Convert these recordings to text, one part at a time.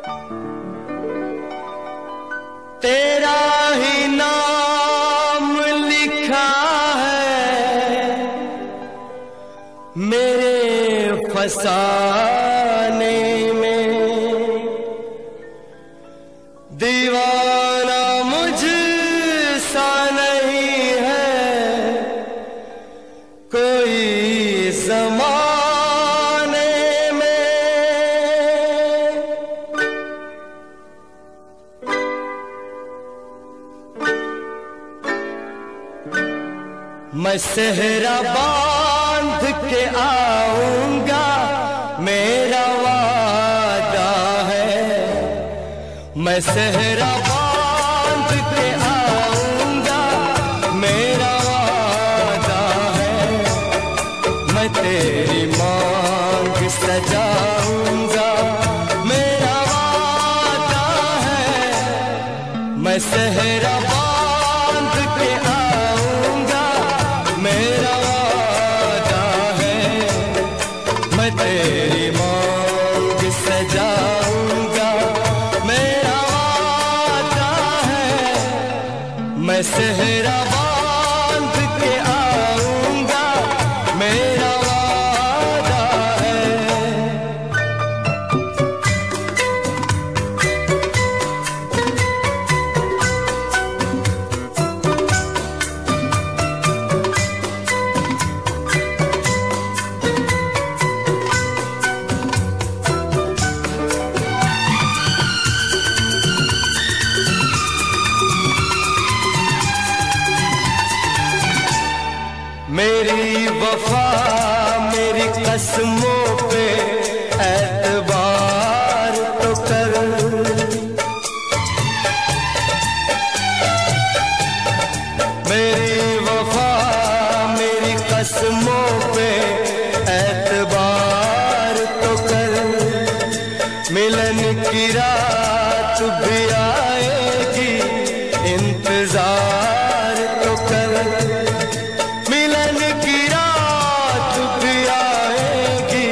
तेरा ही नाम लिखा है मेरे फसाने में, दीवाना मुझसा नहीं है कोई ज़माने में। मैं सेहरा बांध के आऊंगा मेरा वादा है, मैं सेहरा बांध के आऊंगा मेरा वादा है, मैं तेरी मांग सजाऊंगा मेरा वादा है, मैं सेहरा बांध के आऊंगा मेरा वादा है, मैं तेरी मांग सजाऊंगा मेरा वादा है, मैं सेहरा बांध के आऊंगा मेरा वादा है। मेरी वफा मेरी कसमों पे एतबार तो कर, मेरी वफा मेरी कसमों पे एतबार तो कर, मिलन की रात भी आएगी इंतजार तो कर, मिलन की रात भी आएगी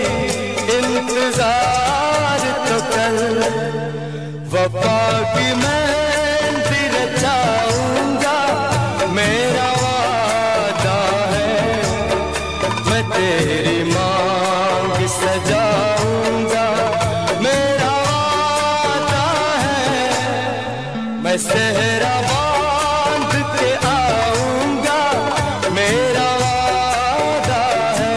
इंतजार तो कर, वफा की मेहंदी रचाऊंगा मेरा वादा है, मैं तेरी मांग सजाऊंगा मेरा वादा है, मैं सेहरा बांध के आऊंगा मेरा वादा है।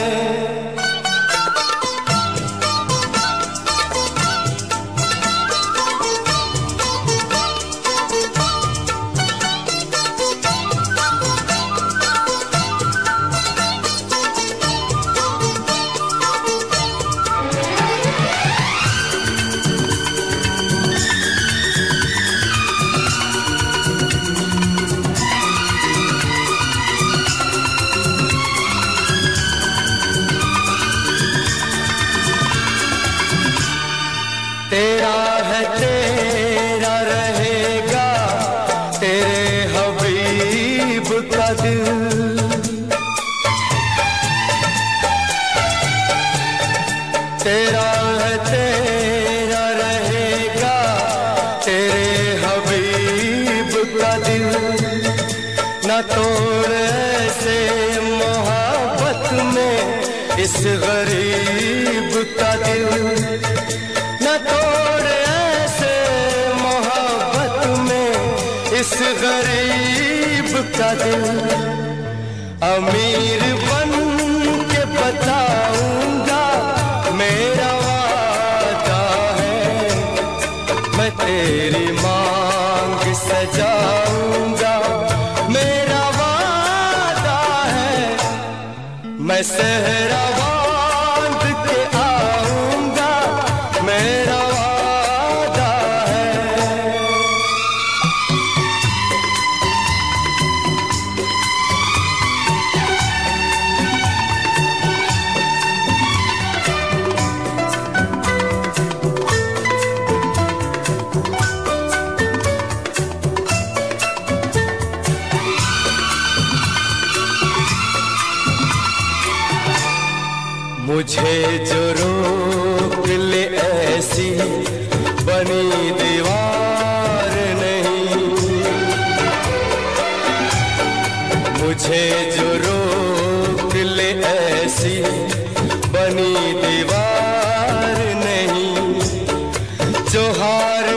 तेरा है तेरा रहेगा तेरे हबीब का दिल, तेरा है तेरा रहेगा तेरे हबीब का दिल, न तोड़ ऐसे मोहब्बत में इस गरीब का दिल, न तोड़ ऐसे मोहब्बत में इस गरीब का दिल, अमीर बन के बताऊंगा मेरा वादा है, मैं तेरी मांग सजाऊंगा मेरा वादा है, मैं सेहरा बांध के आऊंगा मेरा वादा है। मुझे जो रोक ले ऐसी बनी दीवार नहीं। मुझे जो रोक ले ऐसी बनी दीवार नहीं, जो हार